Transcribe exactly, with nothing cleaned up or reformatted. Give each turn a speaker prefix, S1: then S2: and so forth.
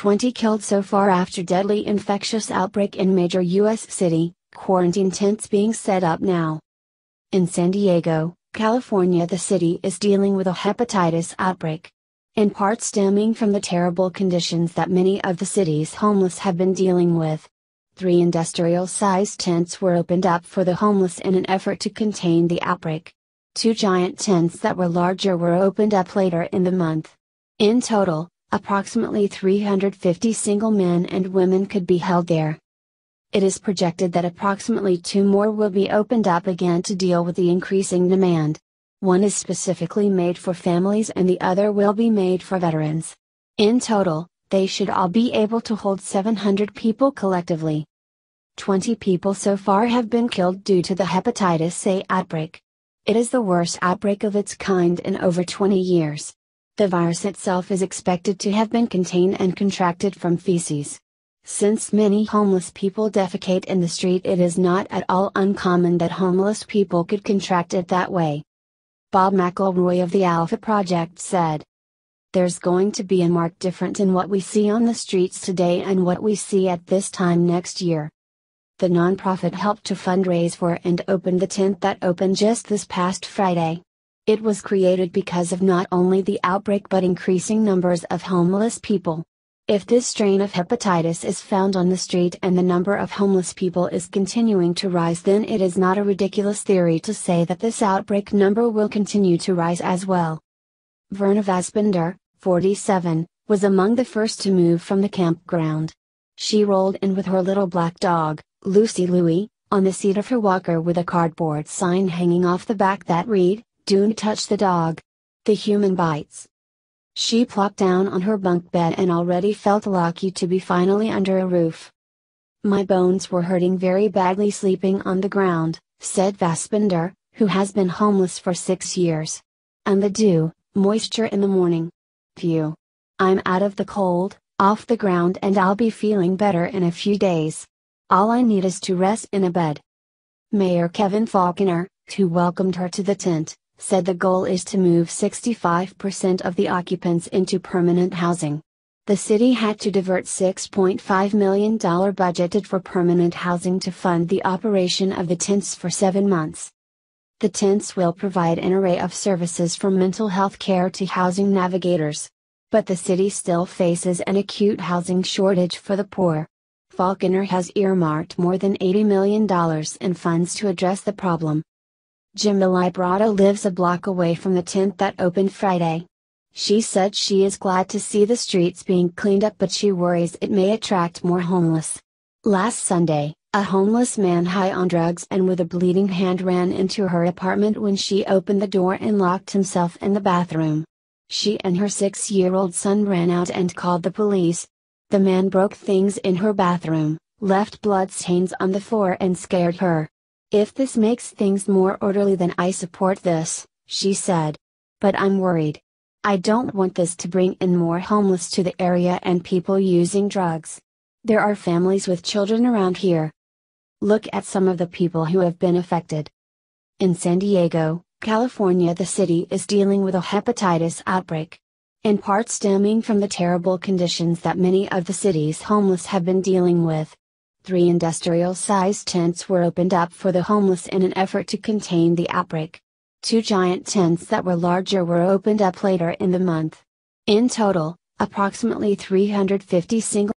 S1: twenty killed so far after deadly infectious outbreak in major U S city, quarantine tents being set up now. In San Diego, California, the city is dealing with a hepatitis outbreak. In part stemming from the terrible conditions that many of the city's homeless have been dealing with. Three industrial-sized tents were opened up for the homeless in an effort to contain the outbreak. Two giant tents that were larger were opened up later in the month. In total, approximately three hundred fifty single men and women could be held there. It is projected that approximately two more will be opened up again to deal with the increasing demand. One is specifically made for families and the other will be made for veterans. In total, they should all be able to hold seven hundred people collectively. twenty people so far have been killed due to the hepatitis A outbreak. It is the worst outbreak of its kind in over twenty years. The virus itself is expected to have been contained and contracted from feces. Since many homeless people defecate in the street, it is not at all uncommon that homeless people could contract it that way. Bob McElroy of the Alpha Project said, "There's going to be a marked difference in what we see on the streets today and what we see at this time next year." The nonprofit helped to fundraise for and open the tent that opened just this past Friday. It was created because of not only the outbreak but increasing numbers of homeless people. If this strain of hepatitis is found on the street and the number of homeless people is continuing to rise, then it is not a ridiculous theory to say that this outbreak number will continue to rise as well. Verna Vaspender, forty-seven, was among the first to move from the campground. She rolled in with her little black dog, Lucy Louie, on the seat of her walker with a cardboard sign hanging off the back that read, "Don't touch the dog. The human bites." She plopped down on her bunk bed and already felt lucky to be finally under a roof. "My bones were hurting very badly sleeping on the ground," said Vaspender, who has been homeless for six years. "And the dew, moisture in the morning. Phew. I'm out of the cold, off the ground, and I'll be feeling better in a few days. All I need is to rest in a bed." Mayor Kevin Faulconer, who welcomed her to the tent, said the goal is to move sixty-five percent of the occupants into permanent housing. The city had to divert six point five million dollars budgeted for permanent housing to fund the operation of the tents for seven months. The tents will provide an array of services from mental health care to housing navigators. But the city still faces an acute housing shortage for the poor. Faulconer has earmarked more than eighty million dollars in funds to address the problem. Jimmy Librado lives a block away from the tent that opened Friday. She said she is glad to see the streets being cleaned up, but she worries it may attract more homeless. Last Sunday, a homeless man high on drugs and with a bleeding hand ran into her apartment when she opened the door and locked himself in the bathroom. She and her six-year-old son ran out and called the police. The man broke things in her bathroom, left bloodstains on the floor, and scared her. "If this makes things more orderly, then I support this," she said. "But I'm worried. I don't want this to bring in more homeless to the area and people using drugs. There are families with children around here. Look at some of the people who have been affected." In San Diego, California, the city is dealing with a hepatitis outbreak. In part stemming from the terrible conditions that many of the city's homeless have been dealing with. Three industrial-sized tents were opened up for the homeless in an effort to contain the outbreak. Two giant tents that were larger were opened up later in the month. In total, approximately three hundred fifty single